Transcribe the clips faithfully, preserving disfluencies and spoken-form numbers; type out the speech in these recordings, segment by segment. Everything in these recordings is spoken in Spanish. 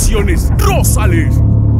Producciones Rosales.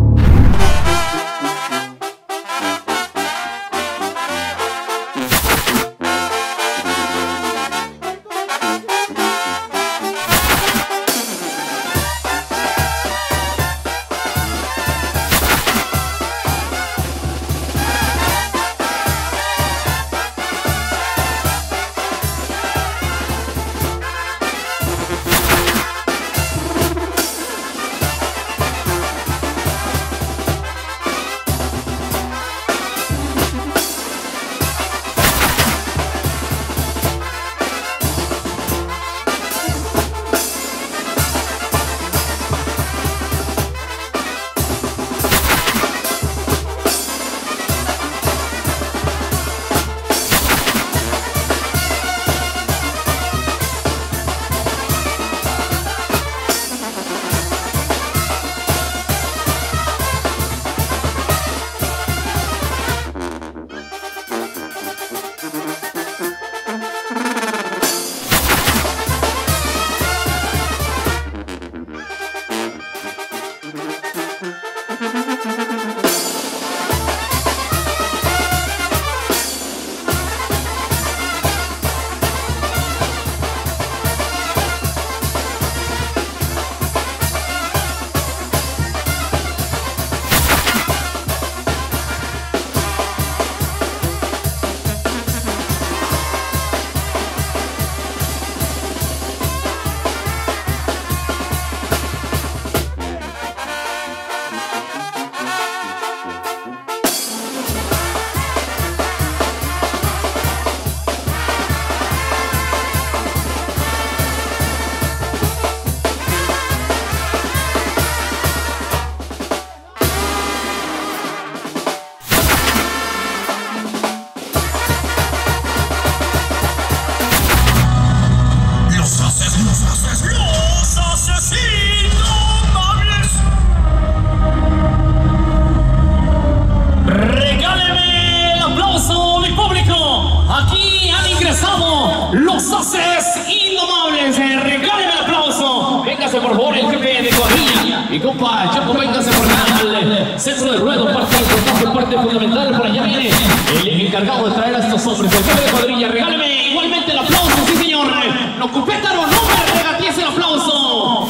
Los Haces Indomables, regálenme el aplauso. Véngase por favor el jefe de cuadrilla. Y compa, Chapo, véngase por acá al centro de ruedo, parte importante, parte fundamental. Por allá viene el encargado de traer a estos hombres, el jefe de cuadrilla. Regáleme igualmente el aplauso, sí señor. No cupétaro, no me regatees el aplauso.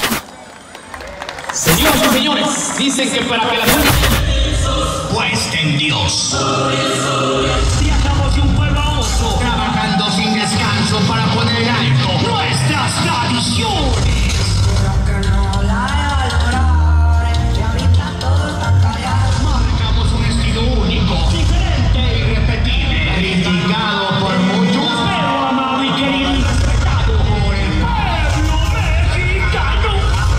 Señoras y señores, dicen que para que la gente puesta en Dios. Viajamos de un pueblo a otro, trabajando sin descanso para poner en alto nuestras tradiciones. Marcamos un estilo único, diferente e irrepetible, criticado por muchos, pero amado y querido y respetado por el pueblo mexicano.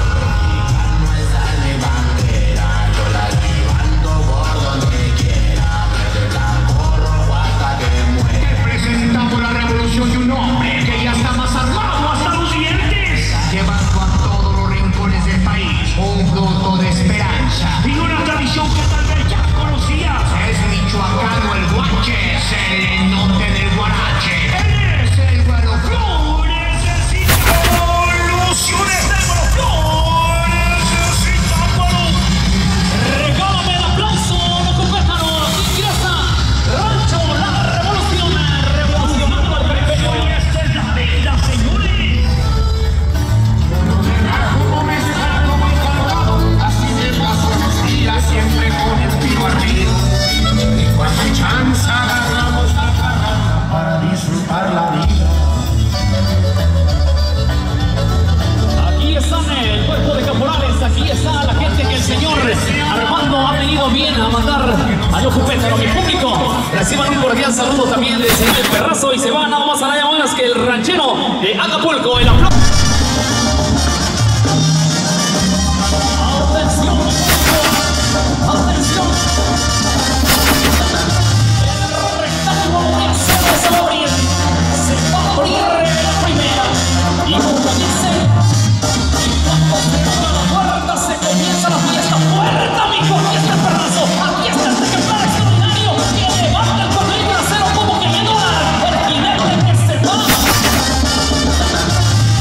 Representamos la revolución de un hombre que ya está más armado hasta los dientes, llevando a todos los rincones del país un fruto de esperanza y una tradición que tal vez ya conocías. Es michoacano el guanche, es el norte del guarache. Él es el Güero Flor, necesita evoluciones del Güero Flor, necesita Güero. Regálame el aplauso, no compétalo, ingresa Rancho La Revolución, revolucionando el periférico. Y esta es la verdad, señores. Como me está como encantado, así me paso los días siempre con el tiro arriba. Y cuando hay chance agarramos la carrera para disfrutar la vida. Aquí están el cuerpo de caporales, aquí está la gente que el señor Armando ha venido bien a mandar a los Jupétaro, mi público. Reciban un cordial saludo también del señor El Perrazo y se va nada más a nada más que el ranchero de Acapulco. El aplauso. Atención, atención. El rectángulo de acero se va a abrir, se va a abrir la primera y comienza. Y cuando se toca la puerta se comienza la fiesta. Puerta, mijo, aquí está el Perrazo, aquí está este ejemplar extraordinario que levanta el cuadril trasero como que menor. El jinete que se va.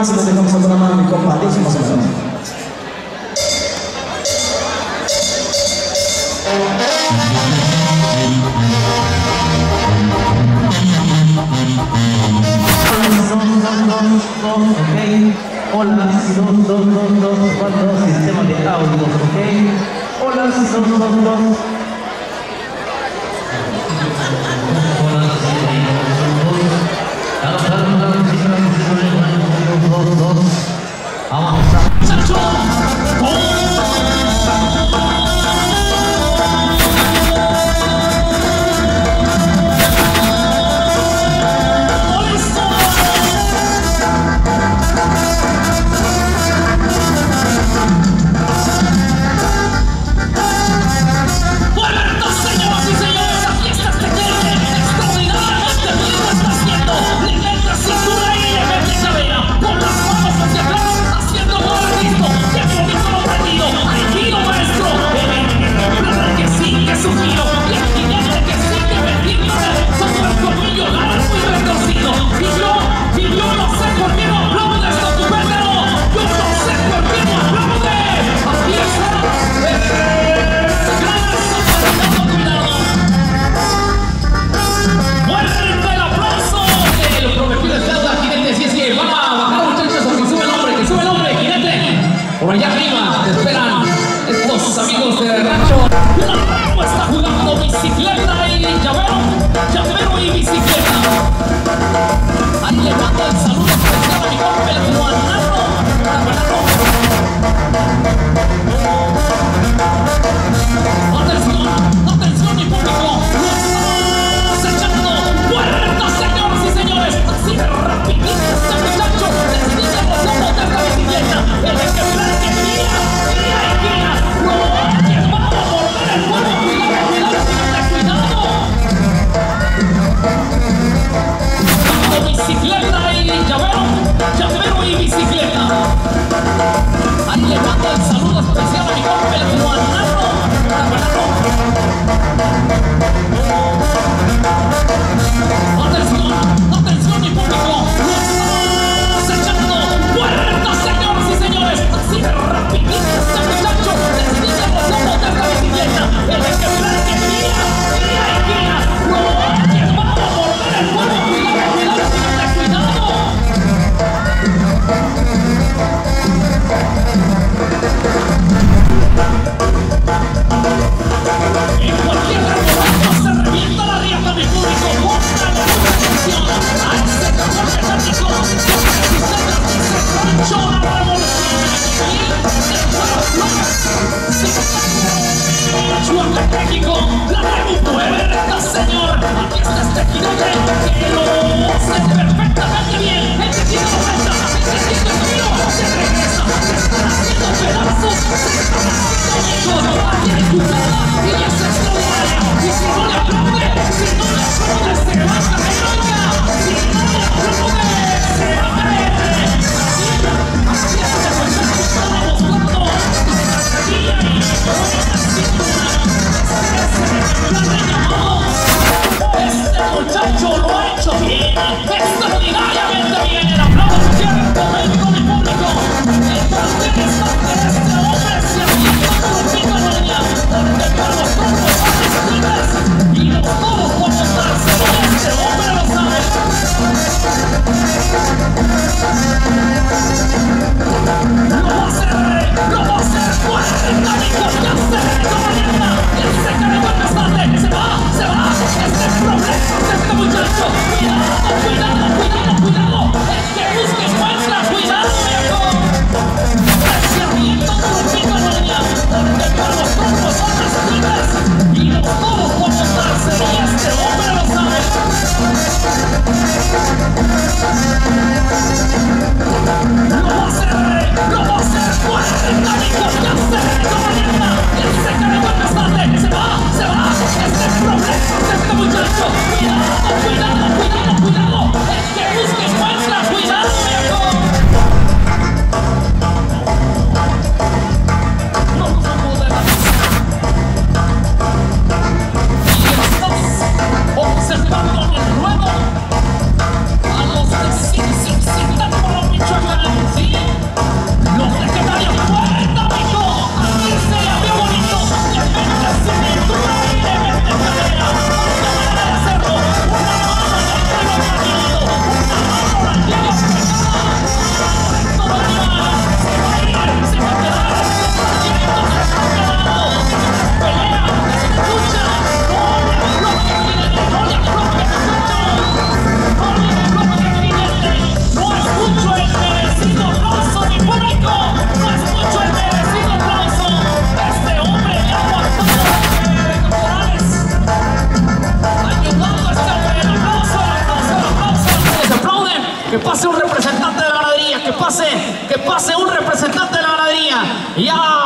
más y nos dejamos con la mano, mi compa, décimo semana. Ok, hola, si son dos, dos, dos, cuatro, sistema de audio, ok, hola, si son dos, dos, dos. Hola, si son dos, dos, dos. Vamos a que pase un representante de la ganadería, que pase, que pase un representante de la ganadería. Ya.